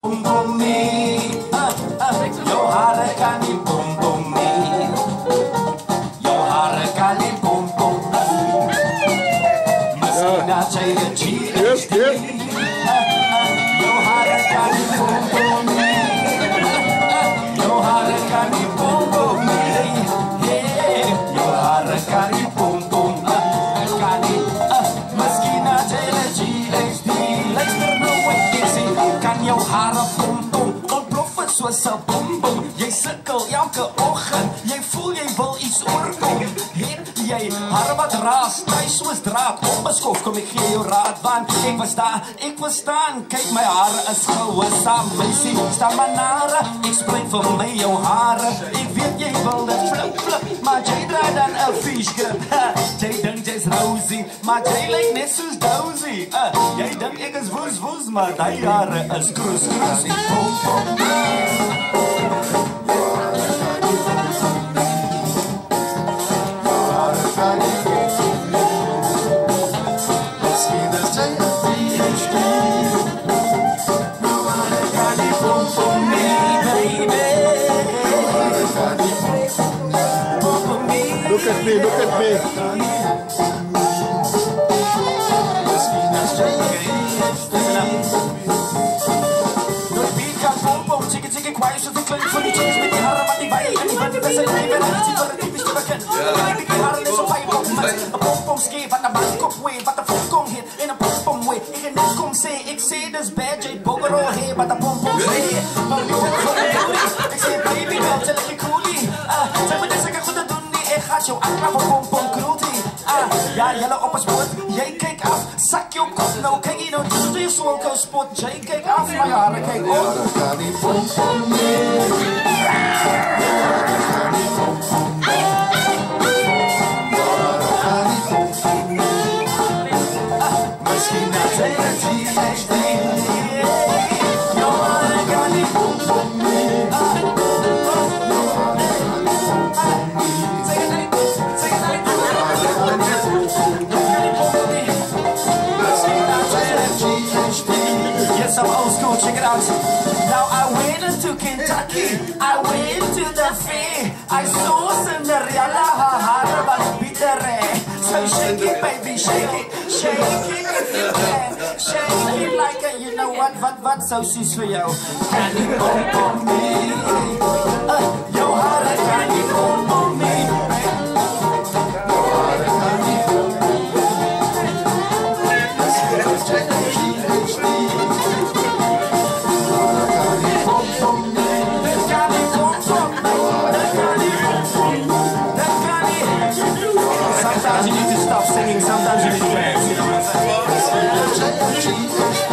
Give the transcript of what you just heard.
Boom boom me, jou hare kan nie boom boom me. Jou hare kan nie boom boom me. Miskien as jy een GHD. Jou hare kan nie boom boom me. Jou hare kan nie boom boom me. Jou hare kan nie boom boom me. Kan nie, miskien as jy een GHD. Luister nou wat ek sê, kan jou hare boom boom ontplof het soos een boom boom. Jy sukkel elke oggend, jy voel jy wil iets oorkom. Het jy hare wat raas, thuis soos draad, onbeskof, kom ek gee jou raad, want ek verstaan, kyk my hare is gehoorsaam, meisie, sta maar nare, ek spreek vir my jou hare, ek weet jy wil dit flip, maar jy draai dan een fischgrip, jy dink jy's Rosie, maar jy lyk net soos Dozy, jy dink ek is woes, maar die hare is kroes, ek boom, boom, Look at me. Chicken quiet, so the clean for the cheese, make it hard, but the bite, and the best of the even for the keep it again. Make it hard, so I won't a pom ski, but the back up way, but the pom hit in a pom way. You can not come say, it say this bad J booger all here, but the pom say, I say, baby, girl, tell me coolie. Tell me this, I could have done the echo, I have a pom cruelty. Ja, yellow op een sport, jij kijkt af, zak je op kop, nou kijk je nou, dus doe je zo'n sport, jij kijkt af, maar jaren kijk op. Misschien dat zij het GHD. Yes, I'm old school, check it out. Now I went into Kentucky, I went to the fair, I saw Cinderella, her heart was bitter. So shake it, baby, shake it if you can. Shake it like a, you know what, so she's for you. Can you boom me? Your heart, can you boom me? Sometimes you need to stop singing, sometimes you need to dance.